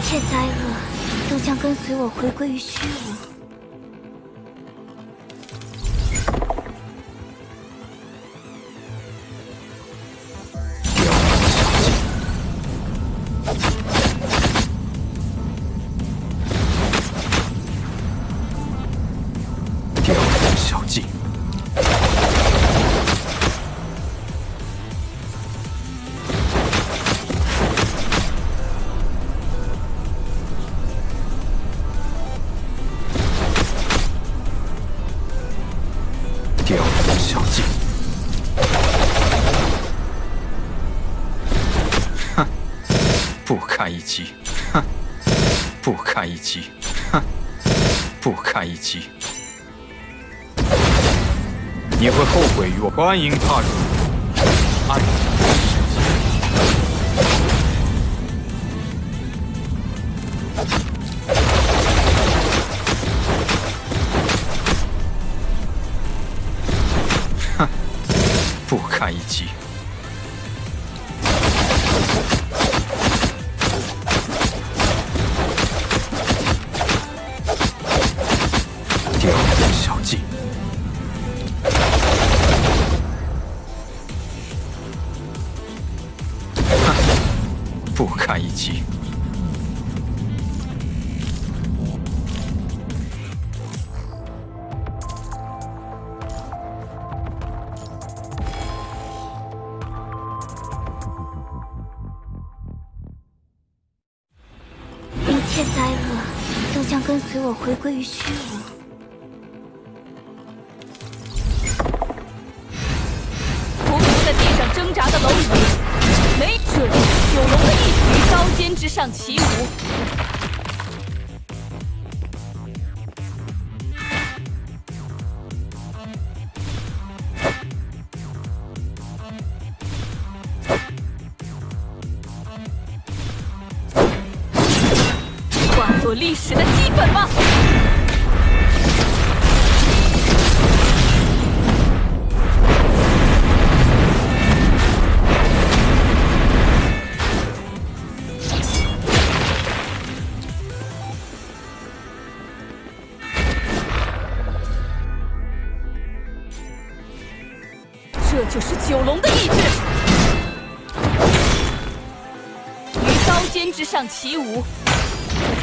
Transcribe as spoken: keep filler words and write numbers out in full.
切灾厄都将跟随我回归于虚无。 雕虫小技。 雕虫小技，哼，不堪一击，哼，不堪一击，哼，不堪一击。你会后悔与我。欢迎踏入暗世界。 不堪一击，雕虫小技，哼，不堪一击。 一切灾厄都将跟随我回归于虚无。 匍匐在地上挣扎的蝼蚁，没，这就是九龙的意志。于刀尖之上起舞，化作历史的齑粉吗？ 这就是九龙的意志，于刀尖之上起舞，